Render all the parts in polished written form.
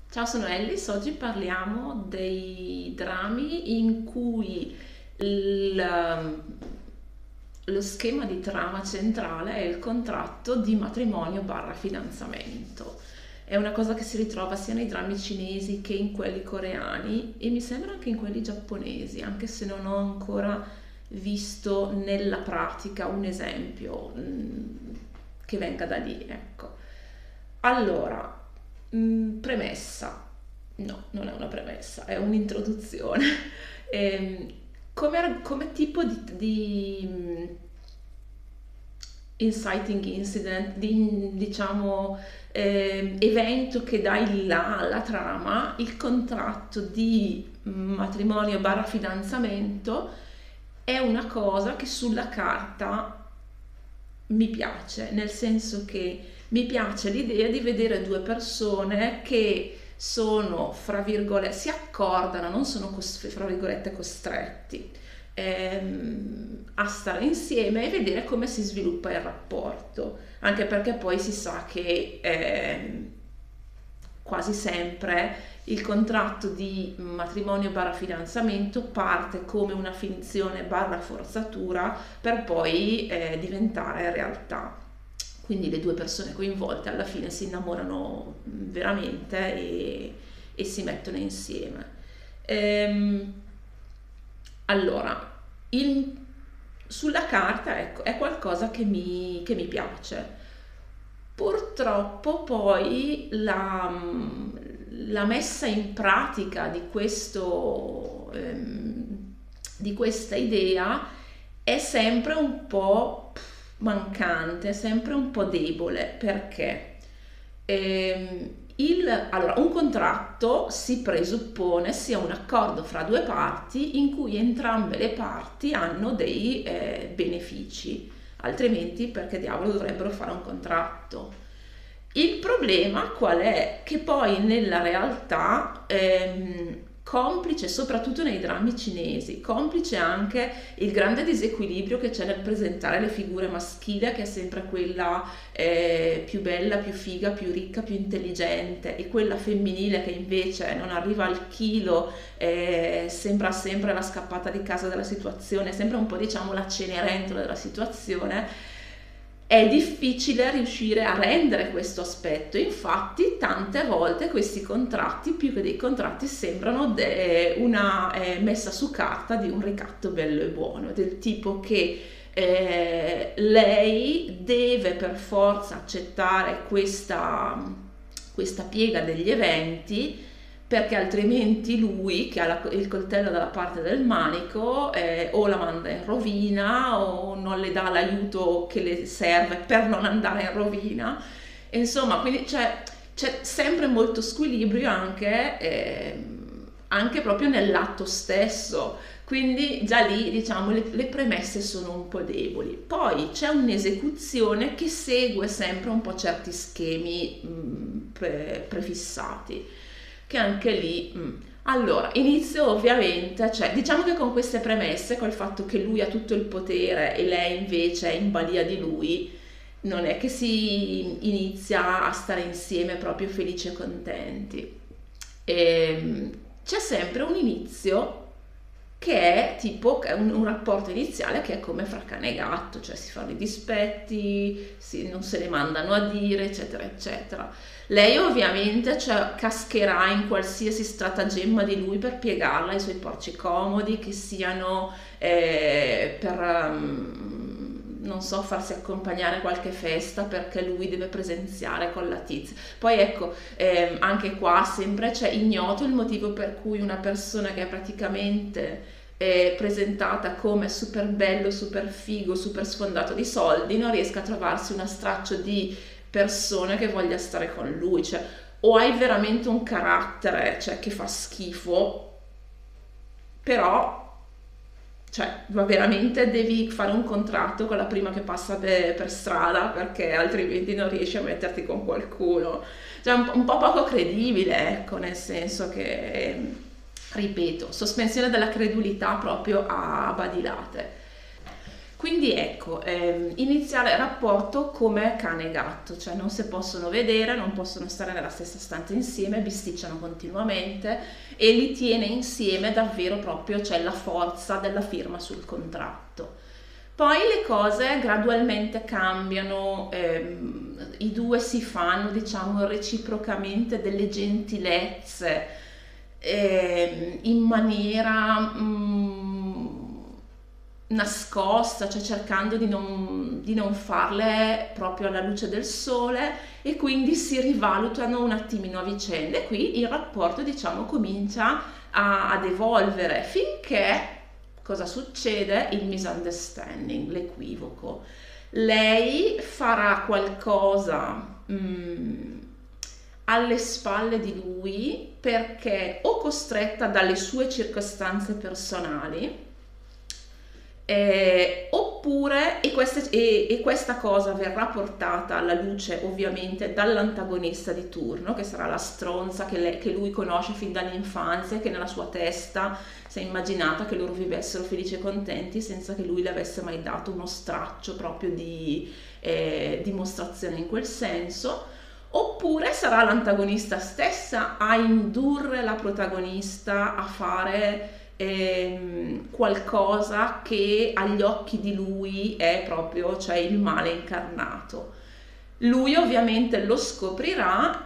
Ciao, sono Ellis. Oggi parliamo dei drammi in cui il- lo schema di trama centrale è il contratto di matrimonio barra fidanzamento. È una cosa che si ritrova sia nei drammi cinesi che in quelli coreani e mi sembra anche in quelli giapponesi, anche se non ho ancora visto nella pratica un esempio che venga da lì, ecco. Allora, premessa. No, non è una premessa, è un'introduzione. Ehm, come tipo di inciting incident, diciamo, evento che dà il là alla trama, il contratto di matrimonio barra fidanzamento è una cosa che sulla carta mi piace, nel senso che mi piace l'idea di vedere due persone che sono, fra virgolette, si accordano, non sono fra virgolette costretti a stare insieme e vedere come si sviluppa il rapporto, anche perché poi si sa che quasi sempre il contratto di matrimonio barra fidanzamento parte come una finzione barra forzatura per poi diventare realtà. Quindi le due persone coinvolte alla fine si innamorano veramente e si mettono insieme. Ehm, allora, il- sulla carta, ecco, è qualcosa che mi piace. Purtroppo poi la messa in pratica di questa idea è sempre un po' mancante, è sempre un po' debole, perché allora, un contratto si presuppone sia un accordo fra due parti in cui entrambe le parti hanno dei benefici, altrimenti perché diavolo dovrebbero fare un contratto? Il problema qual è? Che poi nella realtà, complice soprattutto nei drammi cinesi, complice anche il grande disequilibrio che c'è nel presentare le figure maschili, che è sempre quella più bella, più figa, più ricca, più intelligente, e quella femminile che invece non arriva al chilo, sembra sempre la scappata di casa della situazione, sempre un po' diciamo la cenerentola della situazione. È difficile riuscire a rendere questo aspetto, infatti tante volte questi contratti, più che dei contratti, sembrano una messa su carta di un ricatto bello e buono, del tipo che lei deve per forza accettare questa piega degli eventi, perché altrimenti lui, che ha il coltello dalla parte del manico, o la manda in rovina o non le dà l'aiuto che le serve per non andare in rovina. E insomma, quindi c'è sempre molto squilibrio anche proprio nell'atto stesso. Quindi già lì, diciamo, le premesse sono un po' deboli. Poi c'è un'esecuzione che segue sempre un po' certi schemi prefissati, che anche lì. Allora, inizio ovviamente, cioè diciamo che con queste premesse, col fatto che lui ha tutto il potere e lei invece è in balia di lui, non è che si inizia a stare insieme proprio felici e contenti. C'è sempre un inizio che è tipo un rapporto iniziale che è come fra cane e gatto, cioè si fanno i dispetti, non se ne mandano a dire, eccetera, eccetera. Lei ovviamente, cioè, cascherà in qualsiasi stratagemma di lui per piegarla ai suoi porci comodi, che siano non so, farsi accompagnare a qualche festa perché lui deve presenziare con la tizia. Poi ecco, anche qua sempre c'è ignoto il motivo per cui una persona che è praticamente presentata come super bello, super figo, super sfondato di soldi, non riesca a trovarsi una straccio di persona che voglia stare con lui, cioè o hai veramente un carattere, cioè, che fa schifo, però cioè, ma veramente devi fare un contratto con la prima che passa per strada, perché altrimenti non riesci a metterti con qualcuno. Cioè, un po' poco credibile, ecco, nel senso che, ripeto, sospensione della credulità proprio a badilate. Quindi ecco, iniziare il rapporto come cane e gatto, cioè non si possono vedere, non possono stare nella stessa stanza insieme, bisticciano continuamente e li tiene insieme davvero proprio, c'è la forza della firma sul contratto. Poi le cose gradualmente cambiano, i due si fanno, diciamo, reciprocamente delle gentilezze, in maniera nascosta, cioè cercando di non farle proprio alla luce del sole, e quindi si rivalutano un attimino a vicenda e qui il rapporto, diciamo, comincia ad evolvere finché cosa succede? Il misunderstanding, l'equivoco. Lei farà qualcosa alle spalle di lui perché o costretta dalle sue circostanze personali, oppure, e questa cosa verrà portata alla luce ovviamente dall'antagonista di turno, che sarà la stronza che lui conosce fin dall'infanzia, che nella sua testa si è immaginata che loro vivessero felici e contenti senza che lui le avesse mai dato uno straccio proprio di dimostrazione in quel senso. Oppure sarà l'antagonista stessa a indurre la protagonista a fare qualcosa che agli occhi di lui è proprio, cioè, il male incarnato. Lui ovviamente lo scoprirà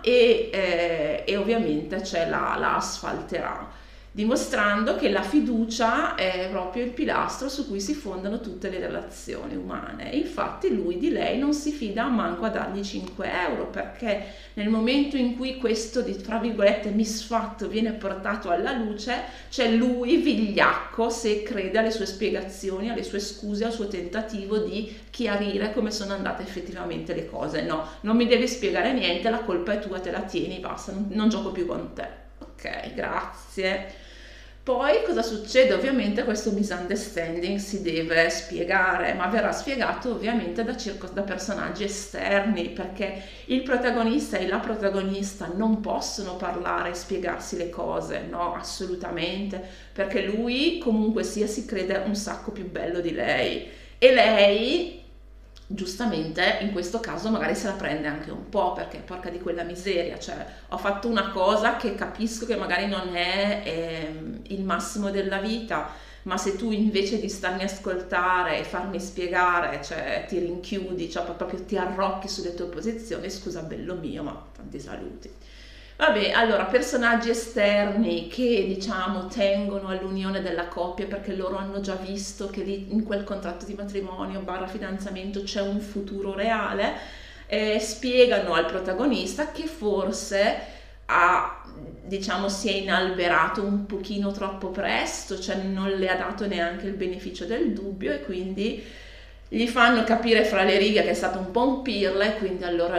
e ovviamente la asfalterà, dimostrando che la fiducia è proprio il pilastro su cui si fondano tutte le relazioni umane. Infatti lui di lei non si fida manco a dargli 5 euro, perché nel momento in cui questo, tra virgolette, misfatto viene portato alla luce, c'è lui vigliacco se crede alle sue spiegazioni, alle sue scuse, al suo tentativo di chiarire come sono andate effettivamente le cose. No, non mi devi spiegare niente, la colpa è tua, te la tieni, basta, non gioco più con te. Ok, grazie. Poi cosa succede? Ovviamente questo misunderstanding si deve spiegare, ma verrà spiegato ovviamente da personaggi esterni, perché il protagonista e la protagonista non possono parlare e spiegarsi le cose, no, assolutamente, perché lui comunque sia si crede un sacco più bello di lei e lei giustamente in questo caso magari se la prende anche un po', perché porca di quella miseria, cioè ho fatto una cosa che capisco che magari non è il massimo della vita, ma se tu invece di starmi a ascoltare e farmi spiegare, cioè ti rinchiudi, cioè proprio ti arrocchi sulle tue posizioni, scusa bello mio, ma tanti saluti. Vabbè, allora, personaggi esterni che, diciamo, tengono all'unione della coppia perché loro hanno già visto che lì in quel contratto di matrimonio barra fidanzamento c'è un futuro reale, spiegano al protagonista che forse diciamo, si è inalberato un pochino troppo presto, cioè non le ha dato neanche il beneficio del dubbio e quindi gli fanno capire fra le righe che è stato un po' un pirla e quindi allora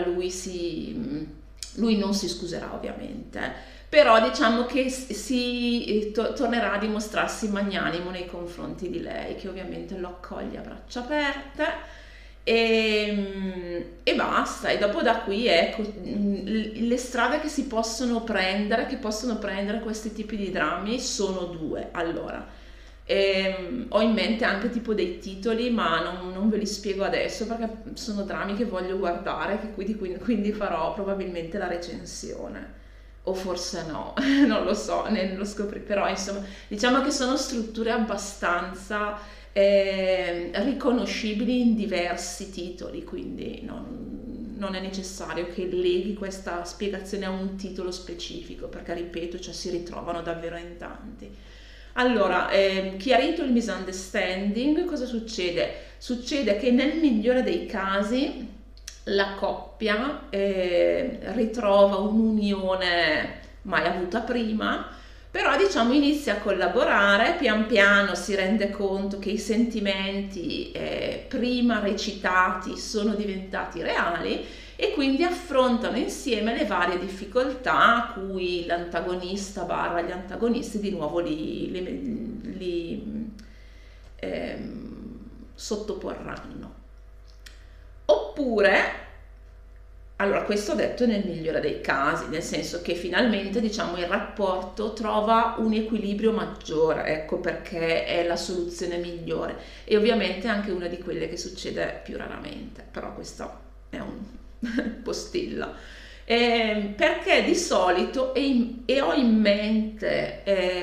lui non si scuserà ovviamente, però diciamo che tornerà a dimostrarsi magnanimo nei confronti di lei, che ovviamente lo accoglie a braccia aperte e basta. E dopo da qui ecco le strade che possono prendere questi tipi di drammi sono due. Allora, ho in mente anche tipo dei titoli, ma non ve li spiego adesso perché sono drammi che voglio guardare, quindi farò probabilmente la recensione, o forse no, non lo so, ne lo scoprirò, però insomma diciamo che sono strutture abbastanza riconoscibili in diversi titoli, quindi non è necessario che leghi questa spiegazione a un titolo specifico, perché ripeto, cioè, si ritrovano davvero in tanti. Allora, chiarito il misunderstanding, cosa succede? Succede che nel migliore dei casi la coppia ritrova un'unione mai avuta prima, però diciamo inizia a collaborare, pian piano si rende conto che i sentimenti prima recitati sono diventati reali e quindi affrontano insieme le varie difficoltà a cui l'antagonista barra gli antagonisti di nuovo li sottoporranno. Oppure Allora, questo detto nel migliore dei casi, nel senso che finalmente, diciamo, il rapporto trova un equilibrio maggiore, ecco perché è la soluzione migliore. E ovviamente anche una di quelle che succede più raramente, però questo è un postilla. Perché di solito, e ho in mente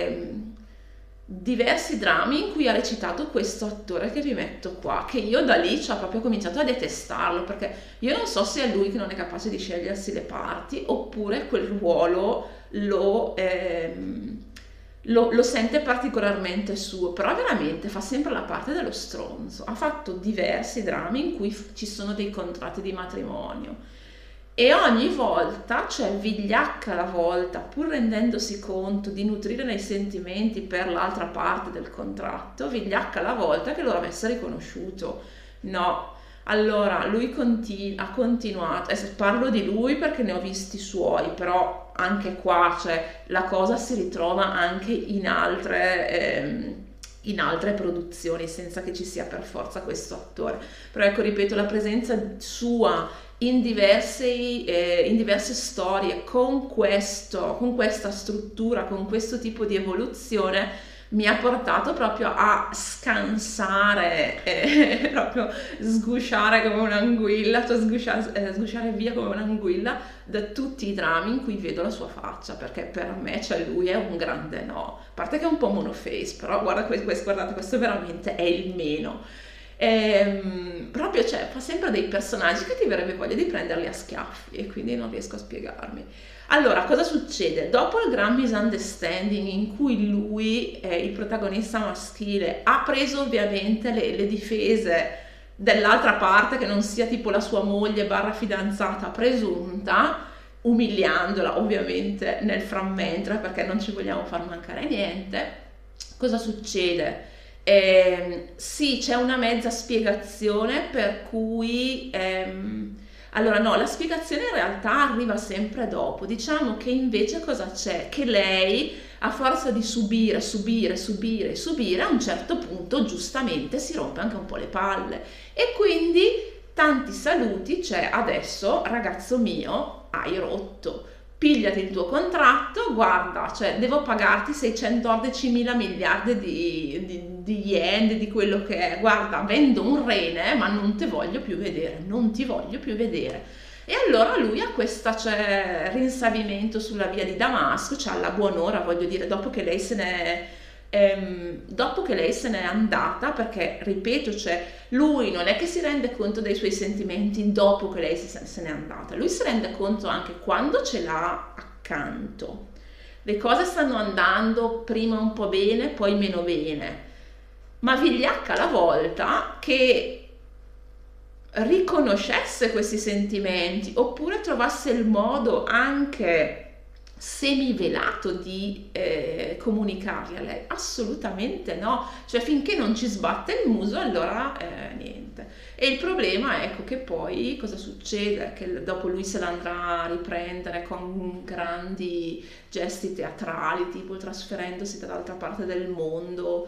diversi drammi in cui ha recitato questo attore che vi metto qua, che io da lì ci ho proprio cominciato a detestarlo, perché io non so se è lui che non è capace di scegliersi le parti, oppure quel ruolo lo sente particolarmente suo, però veramente fa sempre la parte dello stronzo. Ha fatto diversi drammi in cui ci sono dei contratti di matrimonio e ogni volta, cioè vigliacca alla volta, pur rendendosi conto di nutrire dei sentimenti per l'altra parte del contratto, vigliacca alla volta che lo avesse riconosciuto. No, allora lui ha continuato, adesso parlo di lui perché ne ho visti suoi, però anche qua, cioè, la cosa si ritrova anche in altre produzioni, senza che ci sia per forza questo attore. Però ecco, ripeto, la presenza sua in diverse storie con questa struttura, con questo tipo di evoluzione, mi ha portato proprio a scansare, proprio sgusciare come un'anguilla, cioè sgusciare via come un'anguilla da tutti i drammi in cui vedo la sua faccia, perché per me, cioè, lui è un grande no. A parte che è un po' monoface, però guardate, questo veramente è il meno. Proprio, cioè, fa sempre dei personaggi che ti verrebbe voglia di prenderli a schiaffi e quindi non riesco a spiegarmi. Allora, cosa succede? Dopo il Grand Misunderstanding in cui lui, il protagonista maschile, ha preso ovviamente le difese dell'altra parte, che non sia tipo la sua moglie barra fidanzata presunta, umiliandola ovviamente nel frammentre, perché non ci vogliamo far mancare niente, cosa succede? Sì, c'è una mezza spiegazione per cui allora no, la spiegazione in realtà arriva sempre dopo. Diciamo che invece cosa c'è? Che lei, a forza di subire, subire, subire, subire, a un certo punto giustamente si rompe anche un po' le palle. E quindi tanti saluti, cioè adesso ragazzo mio, hai rotto. Pigliati il tuo contratto, guarda, cioè devo pagarti 611 mila miliardi di yen, di quello che è, guarda, vendo un rene, ma non ti voglio più vedere, non ti voglio più vedere. E allora lui ha questa, cioè, rinsavimento sulla via di Damasco, cioè alla buon'ora, voglio dire, dopo che lei se n'è andata, perché ripeto, cioè, lui non è che si rende conto dei suoi sentimenti dopo che lei se n'è andata, lui si rende conto anche quando ce l'ha accanto. Le cose stanno andando prima un po' bene, poi meno bene, ma vigliacca alla volta che riconoscesse questi sentimenti oppure trovasse il modo anche semivelato di comunicarli a lei. Assolutamente no, cioè finché non ci sbatte il muso allora niente. E il problema, ecco, che poi cosa succede? Che dopo lui se la andrà a riprendere con grandi gesti teatrali, tipo trasferendosi dall'altra parte del mondo,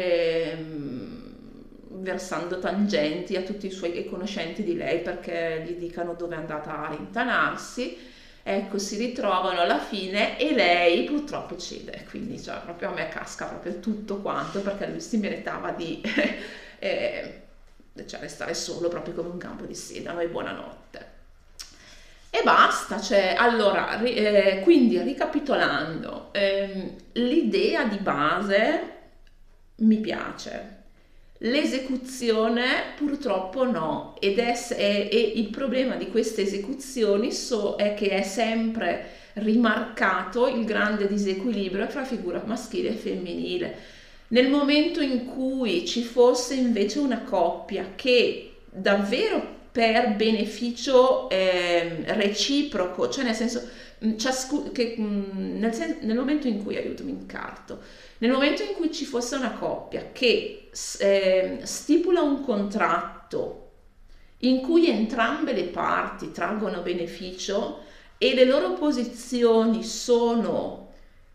versando tangenti a tutti i suoi conoscenti di lei perché gli dicano dove è andata a rintanarsi. Ecco, si ritrovano alla fine e lei purtroppo cede, quindi cioè, proprio a me casca proprio tutto quanto, perché lui si meritava di cioè, restare solo proprio come un campo di sedano e buonanotte. E basta, cioè, allora, quindi ricapitolando, l'idea di base mi piace, l'esecuzione purtroppo no, e il problema di queste esecuzioni è che è sempre rimarcato il grande disequilibrio tra figura maschile e femminile. Nel momento in cui ci fosse invece una coppia che davvero per beneficio reciproco, cioè nel senso, nel momento in cui, aiutami, incarto, nel momento in cui ci fosse una coppia che stipula un contratto in cui entrambe le parti traggono beneficio e le loro posizioni sono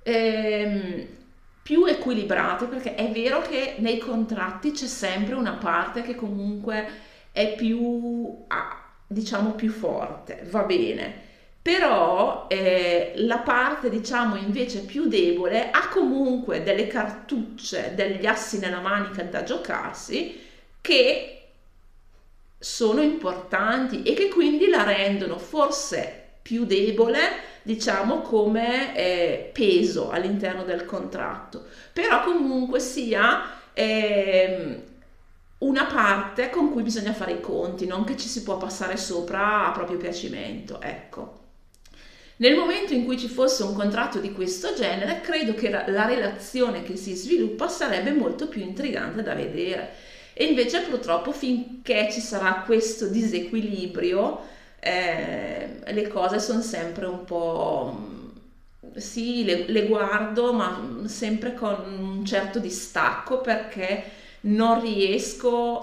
più equilibrate, perché è vero che nei contratti c'è sempre una parte che comunque è più diciamo più forte, va bene, però la parte diciamo invece più debole ha comunque delle cartucce, degli assi nella manica da giocarsi che sono importanti e che quindi la rendono forse più debole, diciamo come peso all'interno del contratto, però comunque sia una parte con cui bisogna fare i conti, non che ci si può passare sopra a proprio piacimento, ecco. Nel momento in cui ci fosse un contratto di questo genere, credo che la relazione che si sviluppa sarebbe molto più intrigante da vedere. E invece purtroppo finché ci sarà questo disequilibrio, le cose sono sempre un po'... Sì, le guardo, ma sempre con un certo distacco perché non riesco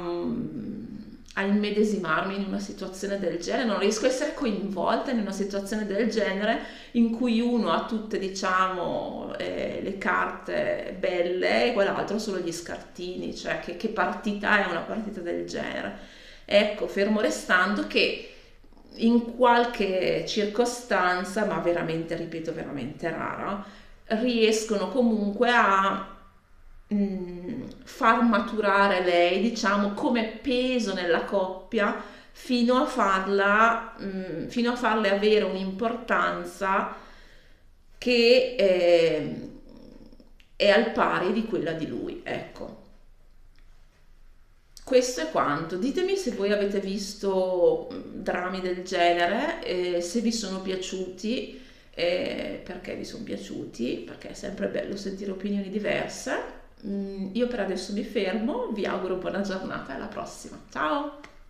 a immedesimarmi in una situazione del genere, non riesco a essere coinvolta in una situazione del genere in cui uno ha tutte, diciamo, le carte belle e quell'altro solo gli scartini, cioè che partita è una partita del genere. Ecco, fermo restando che in qualche circostanza, ma veramente, ripeto, veramente rara, riescono comunque a far maturare lei, diciamo, come peso nella coppia fino a farle avere un'importanza che è al pari di quella di lui, ecco. Questo è quanto. Ditemi se voi avete visto drammi del genere, se vi sono piaciuti, perché vi sono piaciuti, perché è sempre bello sentire opinioni diverse. Io per adesso mi fermo, vi auguro buona giornata e alla prossima. Ciao!